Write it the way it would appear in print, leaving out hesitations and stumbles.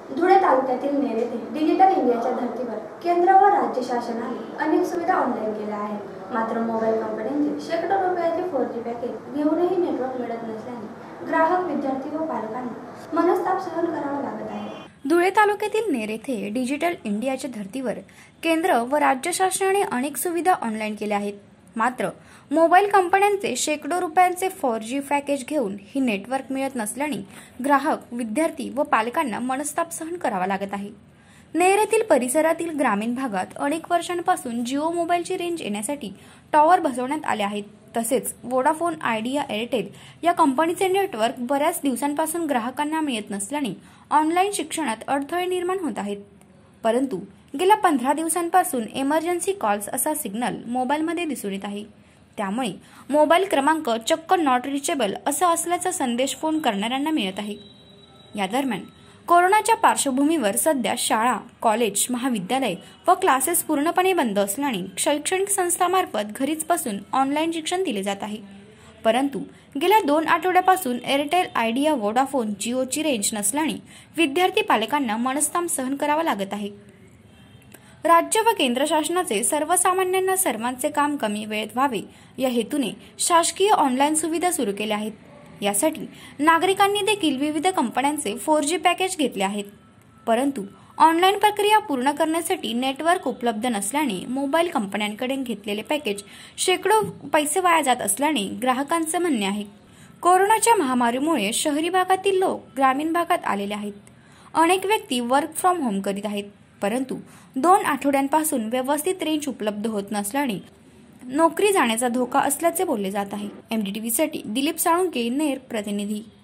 धुळे तालुक्यातील नेर येथे डिजिटल इंडियाच्या धर्तीवर केंद्र व राज्य शासनाने अनेक सुविधा ऑनलाईन केल्या आहेत। मात्र मोबाईल कंपन्यांचे शेकडो रुपयाचे 4G पॅकेज घेऊनही नेटवर्क मिळत नसल्याने ग्राहक, विद्यार्थी व पालकांना मनस्ताप सहन करावा लागत आहे। धुळे तालुक्यातील नेर येथे डिजिटल इंडियाच्या धर्तीवर केंद्र व राज्य शासनाने अनेक सुविधा ऑनलाईन केल्या आहेत। मात्र मोबाईल कंपन्यांचे शेकडो रुपयांचे 4G पॅकेज घेऊन ही नेटवर्क मिळत नसल्याने ग्राहक, विद्यार्थी व पालकांना मनस्ताप सहन करावा लागत आहे। नेर येथील परिसरातील ग्रामीण भागात अनेक वर्षांपासून जिओ मोबाईलची रेंज येण्यासाठी टॉवर बसवण्यात आले आहेत। तसेच वोडाफोन, आयडिया, एअरटेल या कंपनीचे नेटवर्क बऱ्याच दिवसांपासून ग्राहकांना मिळत नसल्याने ऑनलाईन शिक्षणात अडथळे निर्माण होत आहेत। परंतु गेल्या 15 दिवसांपासून इमर्जन्सी कॉल्स असा सिग्नल मोबाईलमध्ये दिसून येत आहे। त्यामुळे मोबाईल क्रमांक चक्क नॉट रिचेबल असा असल्याचा संदेश फोन करणाऱ्यांना मिळत आहे। या दरम्यान कोरोनाच्या पार्श्वभूमीवर सध्या शाळा, कॉलेज, महाविद्यालय व क्लासेस पूर्णपणे बंद असल्याने शैक्षणिक संस्थांमार्फत घरीच बसून ऑनलाईन शिक्षण दिले जात आहे। परंतु गेल्या 2 आठवड्यापासून एअरटेल, आयडिया, वोडाफोन, जिओची रेंज नसल्याने विद्यार्थी पालकांना मनस्ताप सहन करावा लागत आहे। राज्य व केंद्र शासनाचे सर्वसामान्यांना सर्वांचे काम कमी वेळेत व्हावे या हेतूने शासकीय ऑनलाईन सुविधा सुरू केल्या आहेत। यासाठी नागरिकांनी देखील विविध कंपन्यांचे 4G पॅकेज घेतले आहेत। परंतु ऑनलाईन प्रक्रिया पूर्ण करण्यासाठी नेटवर्क उपलब्ध नसल्याने मोबाईल कंपन्यांकडे घेतलेले पॅकेज शेकडो पैसे वाया जात असल्याने ग्राहकांचे म्हणणे आहे। कोरोनाच्या महामारीमुळे शहरी भागातील लोक ग्रामीण भागात आलेले आहेत। अनेक व्यक्ती वर्क फ्रॉम होम करीत आहेत। परंतु 2 आठवड्यांपासून व्यवस्थित रेंज उपलब्ध होत नसल्याने नोकरी जाण्याचा धोका असल्याचे बोलले जात आहे। MDTV साठी दिलीप साळुंके, नेर प्रतिनिधी।